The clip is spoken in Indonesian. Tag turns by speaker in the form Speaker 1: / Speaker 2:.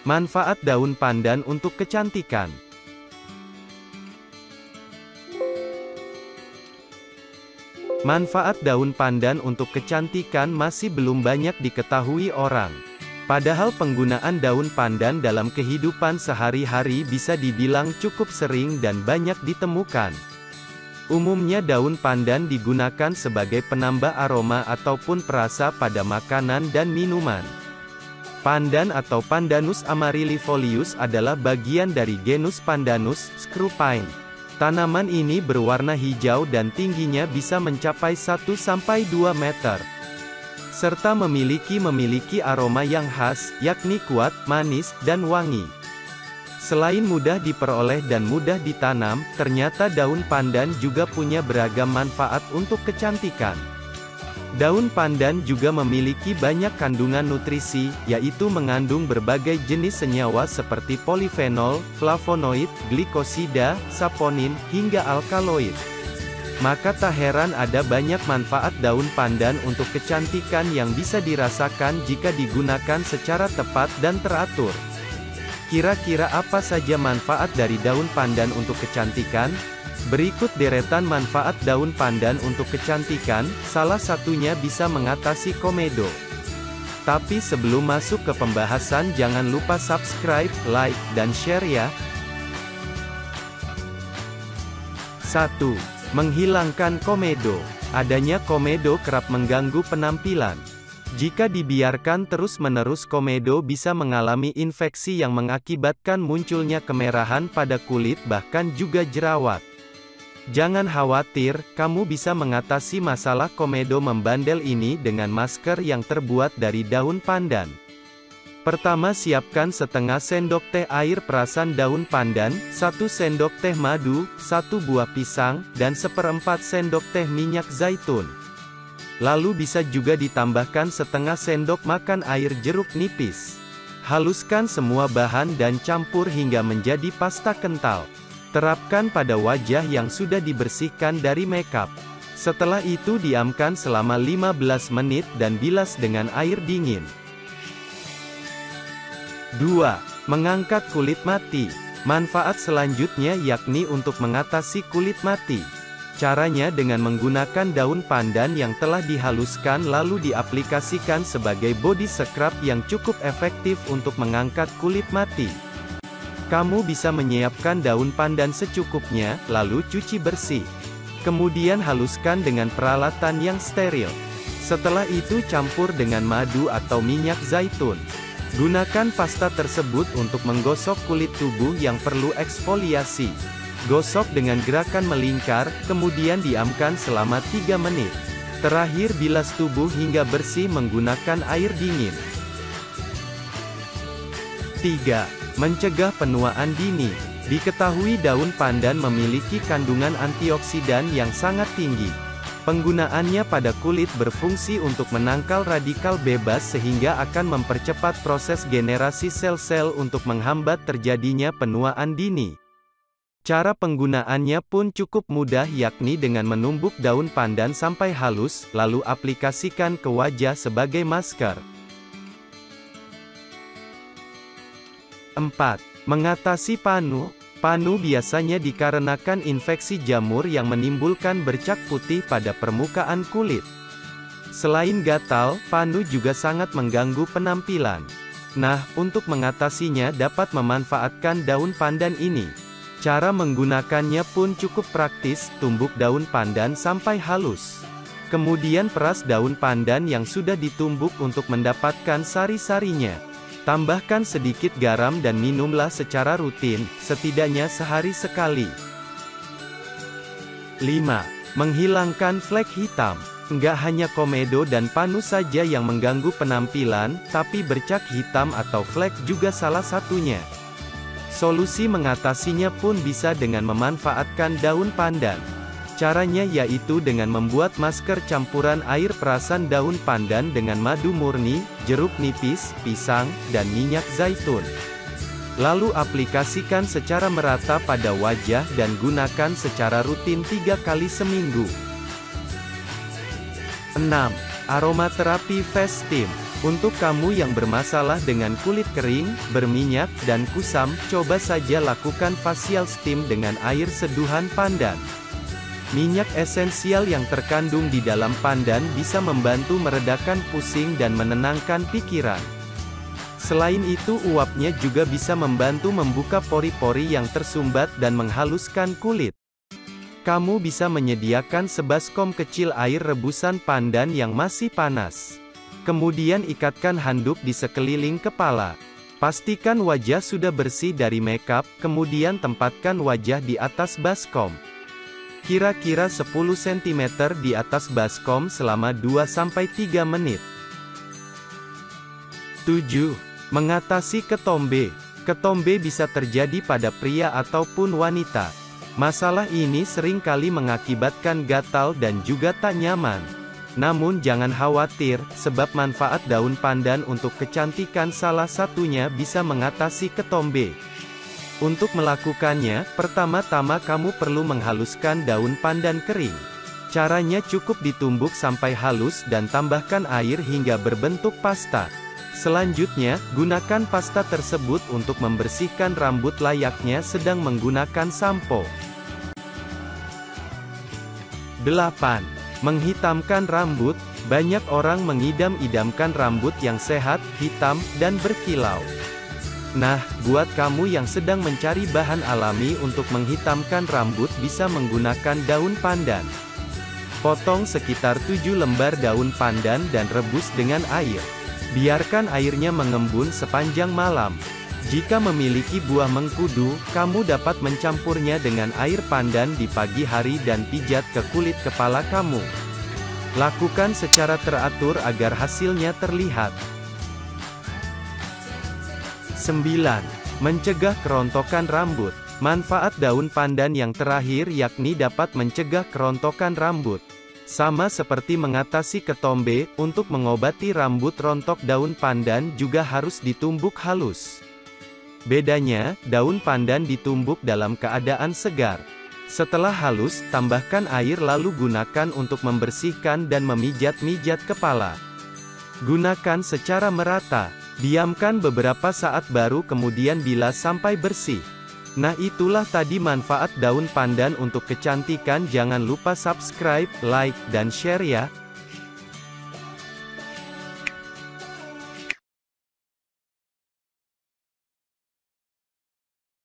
Speaker 1: Manfaat daun pandan untuk kecantikan. Manfaat daun pandan untuk kecantikan masih belum banyak diketahui orang. Padahal penggunaan daun pandan dalam kehidupan sehari-hari bisa dibilang cukup sering dan banyak ditemukan. Umumnya daun pandan digunakan sebagai penambah aroma ataupun perasa pada makanan dan minuman. Pandan atau Pandanus amaryllifolius adalah bagian dari genus Pandanus screwpine. Tanaman ini berwarna hijau dan tingginya bisa mencapai 1-2 meter. Serta memiliki aroma yang khas, yakni kuat, manis, dan wangi. Selain mudah diperoleh dan mudah ditanam, ternyata daun pandan juga punya beragam manfaat untuk kecantikan. Daun pandan juga memiliki banyak kandungan nutrisi, yaitu mengandung berbagai jenis senyawa seperti polifenol, flavonoid, glikosida, saponin, hingga alkaloid. Maka tak heran ada banyak manfaat daun pandan untuk kecantikan yang bisa dirasakan jika digunakan secara tepat dan teratur. Kira-kira apa saja manfaat dari daun pandan untuk kecantikan? Berikut deretan manfaat daun pandan untuk kecantikan, salah satunya bisa mengatasi komedo. Tapi sebelum masuk ke pembahasan jangan lupa subscribe, like, dan share ya. 1. Menghilangkan komedo. Adanya komedo kerap mengganggu penampilan. Jika dibiarkan terus-menerus komedo bisa mengalami infeksi yang mengakibatkan munculnya kemerahan pada kulit bahkan juga jerawat. Jangan khawatir, kamu bisa mengatasi masalah komedo membandel ini dengan masker yang terbuat dari daun pandan. Pertama, siapkan setengah sendok teh air perasan daun pandan, 1 sendok teh madu, 1 buah pisang, dan 1/4 sendok teh minyak zaitun. Lalu bisa juga ditambahkan setengah sendok makan air jeruk nipis. Haluskan semua bahan dan campur hingga menjadi pasta kental. Terapkan pada wajah yang sudah dibersihkan dari makeup. Setelah itu diamkan selama 15 menit dan bilas dengan air dingin. 2. Mengangkat kulit mati. Manfaat selanjutnya yakni untuk mengatasi kulit mati. Caranya dengan menggunakan daun pandan yang telah dihaluskan lalu diaplikasikan sebagai body scrub yang cukup efektif untuk mengangkat kulit mati. Kamu bisa menyiapkan daun pandan secukupnya, lalu cuci bersih. Kemudian haluskan dengan peralatan yang steril. Setelah itu campur dengan madu atau minyak zaitun. Gunakan pasta tersebut untuk menggosok kulit tubuh yang perlu eksfoliasi. Gosok dengan gerakan melingkar, kemudian diamkan selama 3 menit. Terakhir bilas tubuh hingga bersih menggunakan air dingin. 3. Mencegah penuaan dini. Diketahui daun pandan memiliki kandungan antioksidan yang sangat tinggi. Penggunaannya pada kulit berfungsi untuk menangkal radikal bebas sehingga akan mempercepat proses generasi sel-sel untuk menghambat terjadinya penuaan dini. Cara penggunaannya pun cukup mudah yakni dengan menumbuk daun pandan sampai halus, lalu aplikasikan ke wajah sebagai masker. 4. Mengatasi panu. Panu biasanya dikarenakan infeksi jamur yang menimbulkan bercak putih pada permukaan kulit. Selain gatal, panu juga sangat mengganggu penampilan. Nah, untuk mengatasinya dapat memanfaatkan daun pandan ini. Cara menggunakannya pun cukup praktis, tumbuk daun pandan sampai halus. Kemudian peras daun pandan yang sudah ditumbuk untuk mendapatkan sari-sarinya. Tambahkan sedikit garam dan minumlah secara rutin, setidaknya sehari sekali. 5. Menghilangkan flek hitam. Nggak hanya komedo dan panu saja yang mengganggu penampilan, tapi bercak hitam atau flek juga salah satunya. Solusi mengatasinya pun bisa dengan memanfaatkan daun pandan. Caranya yaitu dengan membuat masker campuran air perasan daun pandan dengan madu murni, jeruk nipis, pisang, dan minyak zaitun. Lalu aplikasikan secara merata pada wajah dan gunakan secara rutin 3 kali seminggu. 6. Aromaterapi face steam. Untuk kamu yang bermasalah dengan kulit kering, berminyak, dan kusam, coba saja lakukan facial steam dengan air seduhan pandan. Minyak esensial yang terkandung di dalam pandan bisa membantu meredakan pusing dan menenangkan pikiran. Selain itu, uapnya juga bisa membantu membuka pori-pori yang tersumbat dan menghaluskan kulit. Kamu bisa menyediakan sebaskom kecil air rebusan pandan yang masih panas. Kemudian ikatkan handuk di sekeliling kepala. Pastikan wajah sudah bersih dari makeup, kemudian tempatkan wajah di atas baskom. Kira-kira 10 cm di atas baskom selama 2-3 menit. 7. Mengatasi ketombe. Ketombe bisa terjadi pada pria ataupun wanita. Masalah ini sering kali mengakibatkan gatal dan juga tak nyaman. Namun jangan khawatir, sebab manfaat daun pandan untuk kecantikan salah satunya bisa mengatasi ketombe. Untuk melakukannya, pertama-tama kamu perlu menghaluskan daun pandan kering. Caranya cukup ditumbuk sampai halus dan tambahkan air hingga berbentuk pasta. Selanjutnya, gunakan pasta tersebut untuk membersihkan rambut layaknya sedang menggunakan sampo. 8. Menghitamkan rambut. Banyak orang mengidam-idamkan rambut yang sehat, hitam, dan berkilau. Nah, buat kamu yang sedang mencari bahan alami untuk menghitamkan rambut bisa menggunakan daun pandan. Potong sekitar 7 lembar daun pandan dan rebus dengan air. Biarkan airnya mengembun sepanjang malam. Jika memiliki buah mengkudu, kamu dapat mencampurnya dengan air pandan di pagi hari dan pijat ke kulit kepala kamu. Lakukan secara teratur agar hasilnya terlihat. 9. Mencegah kerontokan rambut. Manfaat daun pandan yang terakhir yakni dapat mencegah kerontokan rambut. Sama seperti mengatasi ketombe, untuk mengobati rambut rontok daun pandan juga harus ditumbuk halus. Bedanya, daun pandan ditumbuk dalam keadaan segar. Setelah halus, tambahkan air lalu gunakan untuk membersihkan dan memijat-mijat kepala. Gunakan secara merata. Diamkan beberapa saat baru kemudian bilas sampai bersih. Nah, itulah tadi manfaat daun pandan untuk kecantikan. Jangan lupa subscribe, like, dan share ya.